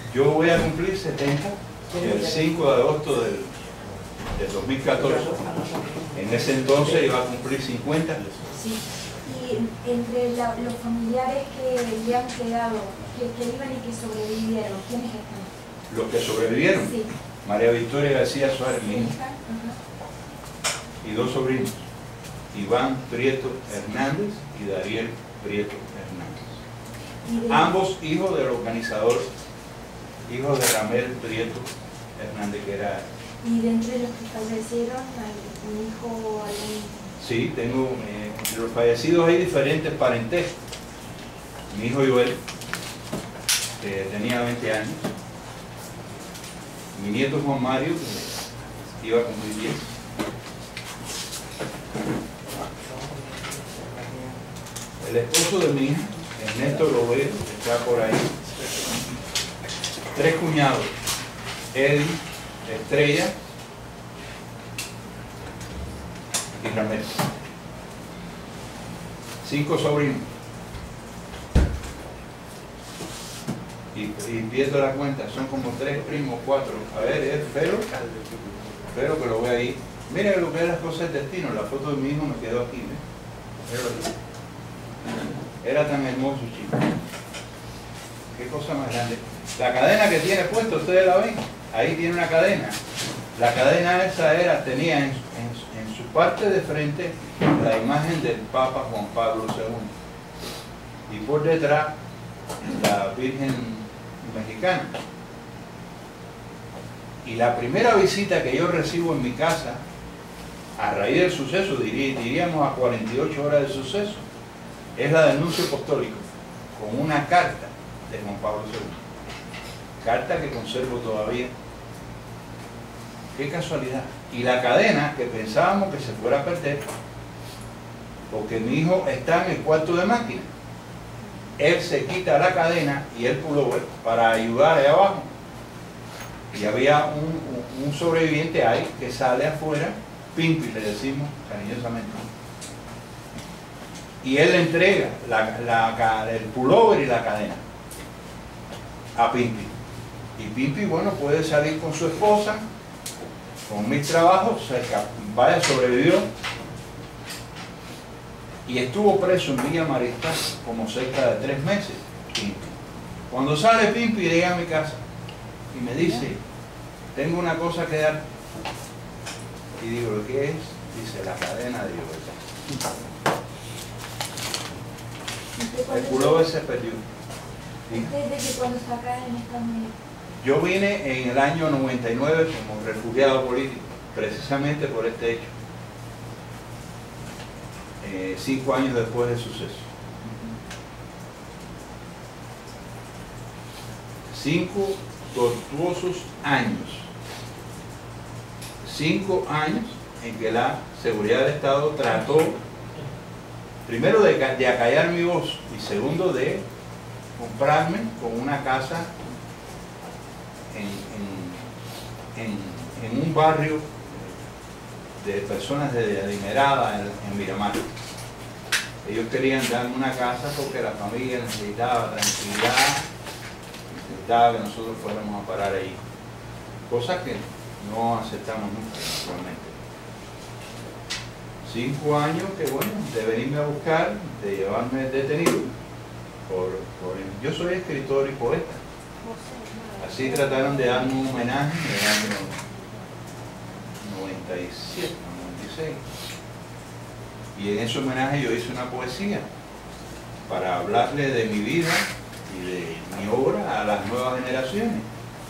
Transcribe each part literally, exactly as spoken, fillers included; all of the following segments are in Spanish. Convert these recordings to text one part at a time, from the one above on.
Yo voy a cumplir setenta el cinco de agosto del, del dos mil catorce. En ese entonces iba a cumplir cincuenta. Sí. Y entre la, los familiares que le han quedado, que, que viven y que sobrevivieron, ¿quiénes están? Los que sobrevivieron, Sí. María Victoria García Suárez, mi hija, y dos sobrinos, Iván Prieto Hernández y Dariel Prieto Hernández. ¿Y de, Ambos hijos del organizador, hijos de Ramel Prieto Hernández, que era... y de entre los que fallecieron, hay un hijo, algún... Sí, tengo, eh, entre los fallecidos hay diferentes parentescos. Mi hijo Joel, que tenía veinte años, mi nieto Juan Mario, que iba a cumplir diez, el esposo de mi hija, Ernesto Lovero, que está por ahí, tres cuñados, Eddie, Estrella y Ramel, cinco sobrinos. Y, y viendo la cuenta, son como tres primos, cuatro. A ver, es Fero, Fero que lo ve ahí. Miren lo que es las cosas del destino. La foto de mi hijo me quedó aquí, ¿ves? Era tan hermoso, chico. Qué cosa más grande. La cadena que tiene puesto, ustedes la ven. Ahí tiene una cadena. La cadena esa era, tenía en, en, en su parte de frente la imagen del Papa Juan Pablo segundo. Y por detrás la Virgen Mexicana. Y la primera visita que yo recibo en mi casa, a raíz del suceso, diría, diríamos a cuarenta y ocho horas del suceso, es la del nuncio apostólico, con una carta de Juan Pablo segundo. Carta que conservo todavía. Qué casualidad. Y la cadena que pensábamos que se fuera a perder, porque mi hijo está en el cuarto de máquina. Él se quita la cadena y el pullover para ayudar allá abajo. Y había un, un sobreviviente ahí que sale afuera, Pimpi le decimos cariñosamente. Y él le entrega la, la, el pullover y la cadena a Pimpi. Y Pimpi, bueno, puede salir con su esposa, con mis trabajos, cerca, vaya, sobrevivió. Y estuvo preso en Villa Marista como cerca de tres meses, Pimpi. Cuando sale Pimpi, llega a mi casa y me dice, tengo una cosa que dar. Y digo, ¿qué es? Dice, la cadena de libertad. El pullover se perdió. ¿Desde que cuando está acá en Estados Unidos? Yo vine en el año noventa y nueve como refugiado político, precisamente por este hecho. Eh, cinco años después del suceso. Cinco tortuosos años. Cinco años en que la seguridad del Estado trató, primero, de, de acallar mi voz y segundo, de comprarme con una casa en, en, en, en un barrio de personas de adinerada en, en Miramar. Ellos querían darme una casa porque la familia necesitaba tranquilidad, necesitaba que nosotros fuéramos a parar ahí. Cosa que no aceptamos nunca, naturalmente. Cinco años que, bueno, de venirme a buscar, de llevarme detenido. Por, por, yo soy escritor y poeta. Así trataron de darme un homenaje en el año noventa y siete, noventa y seis. Y en ese homenaje yo hice una poesía para hablarle de mi vida y de mi obra a las nuevas generaciones.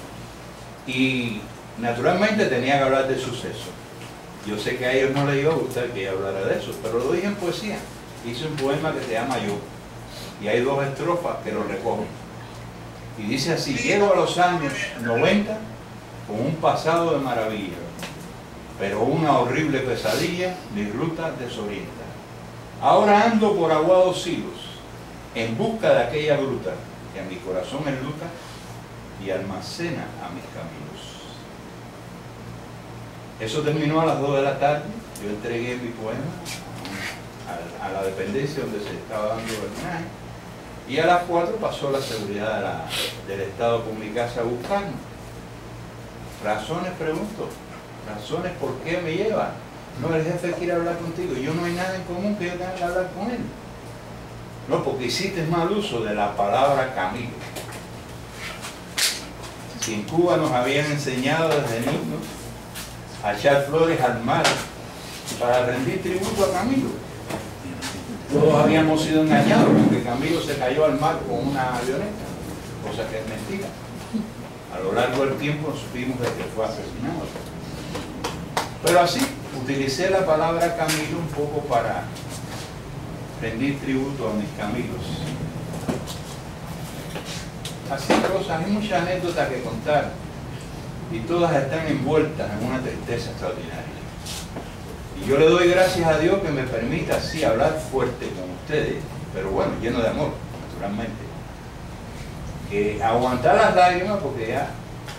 Y naturalmente tenía que hablar del suceso. Yo sé que a ellos no les iba a gustar que yo hablara de eso, pero lo dije en poesía. Hice un poema que se llama Yo. Y hay dos estrofas que lo recogen. Y dice así: llego a los años noventa con un pasado de maravilla, pero una horrible pesadilla mi ruta desorienta. Ahora ando por aguados hilos, en busca de aquella gruta que a mi corazón enluta y almacena a mis caminos. Eso terminó a las dos de la tarde. Yo entregué mi poema a, a la dependencia donde se estaba dando el homenaje. Y a las cuatro pasó la seguridad de la, del Estado a comunicarse a buscarnos. Razones, pregunto. Razones por qué me lleva. No, el jefe quiere hablar contigo. Yo no hay nada en común que yo tenga que hablar con él. No, porque hiciste mal uso de la palabra Camilo. Si en Cuba nos habían enseñado desde niños a echar flores al mar para rendir tributo a Camilo. Todos habíamos sido engañados porque Camilo se cayó al mar con una avioneta, cosa que es mentira. A lo largo del tiempo supimos de que fue asesinado. Pero así, utilicé la palabra Camilo un poco para rendir tributo a mis Camilos. Así cosas, hay muchas anécdotas que contar y todas están envueltas en una tristeza extraordinaria. Y yo le doy gracias a Dios que me permita así hablar fuerte con ustedes, pero bueno, lleno de amor, naturalmente. Que aguantar las lágrimas porque ya,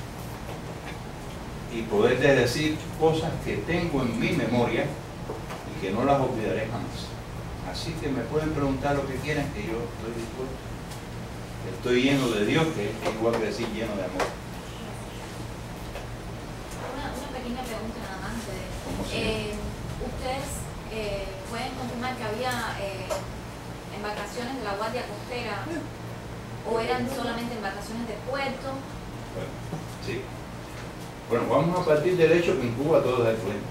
y poderles decir cosas que tengo en mi memoria y que no las olvidaré jamás. Así que me pueden preguntar lo que quieran, que yo estoy dispuesto. Estoy lleno de Dios, que es igual que decir lleno de amor. Una, una pequeña pregunta nada más. De, eh, ¿Ustedes eh, pueden confirmar que había eh, embarcaciones de la Guardia Costera o eran solamente embarcaciones de puerto? Bueno, sí. Bueno, vamos a partir del hecho que en Cuba todo es fluente.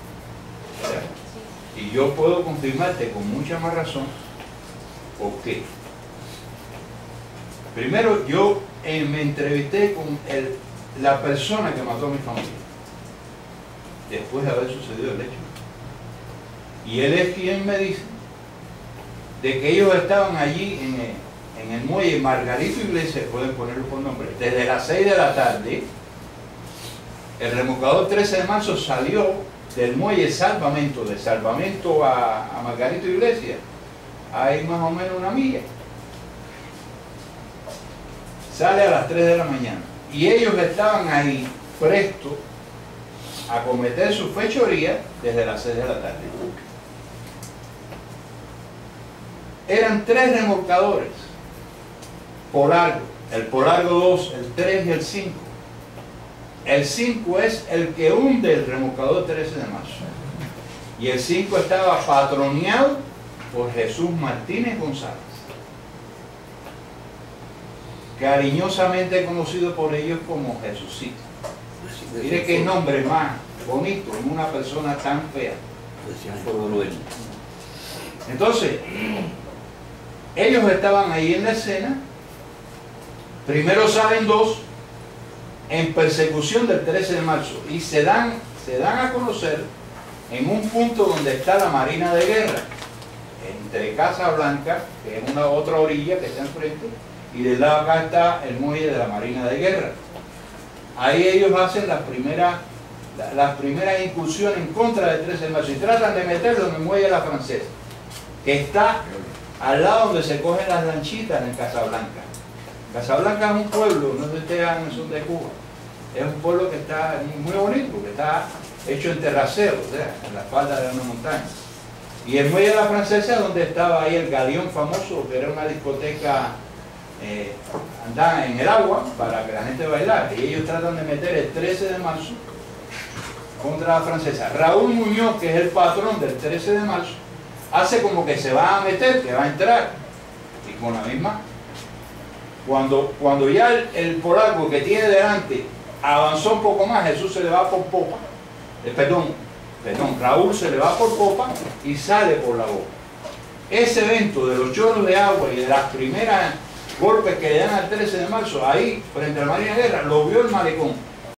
Sí. Y yo puedo confirmarte con mucha más razón por qué. Primero, yo eh, me entrevisté con el, la persona que mató a mi familia, después de haber sucedido el hecho. Y él es quien me dice de que ellos estaban allí en el, en el muelle Margarito Iglesias, pueden ponerlo por nombre, desde las seis de la tarde. El remolcador trece de marzo salió del muelle Salvamento, de Salvamento a, a Margarito Iglesias. Hay más o menos una milla. Sale a las tres de la mañana y ellos estaban ahí prestos a cometer su fechoría desde las seis de la tarde. Eran tres remolcadores, Polargo, el Polargo dos, el tres y el cinco. El cinco es el que hunde el remolcador trece de marzo y el cinco estaba patroneado por Jesús Martínez González, cariñosamente conocido por ellos como Jesucito. Mire qué nombre más bonito en una persona tan fea. Entonces, ellos estaban ahí en la escena. Primero salen dos en persecución del trece de marzo y se dan, se dan a conocer en un punto donde está la Marina de Guerra, entre Casa Blanca, que es una otra orilla que está enfrente, y del lado acá está el muelle de la Marina de Guerra. Ahí ellos hacen las primeras la, las primeras incursiones en contra del trece de marzo y tratan de meterlo en el muelle de la Francesa, que está al lado donde se cogen las lanchitas en Casablanca. Casablanca es un pueblo, no sé si ustedes son de Cuba, es un pueblo que está muy bonito, que está hecho en terracero, o sea, en la falda de una montaña. Y el muelle de la Francesa, donde estaba ahí el Galeón famoso, que era una discoteca, eh, andaba en el agua para que la gente bailara, y ellos tratan de meter el trece de marzo contra la Francesa. Raúl Muñoz, que es el patrón del trece de marzo, hace como que se va a meter, que va a entrar, y con la misma, cuando, cuando ya el, el polaco que tiene delante avanzó un poco más, Jesús se le va por popa, eh, perdón, perdón, Raúl se le va por popa y sale por la boca. Ese evento de los chorros de agua y de las primeras golpes que le dan al trece de marzo, ahí, frente a la Marina de Guerra, lo vio el malecón.